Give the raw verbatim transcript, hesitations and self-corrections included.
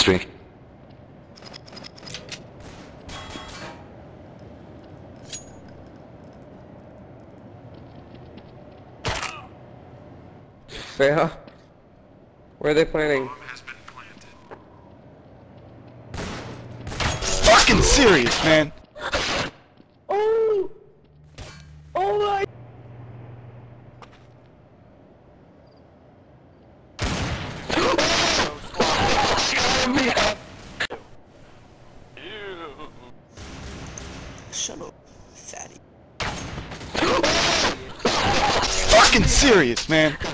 Drink. Fail. Where are they planning? Fucking serious, man. Oh! Oh my! Shut up, fatty. Fucking serious, man.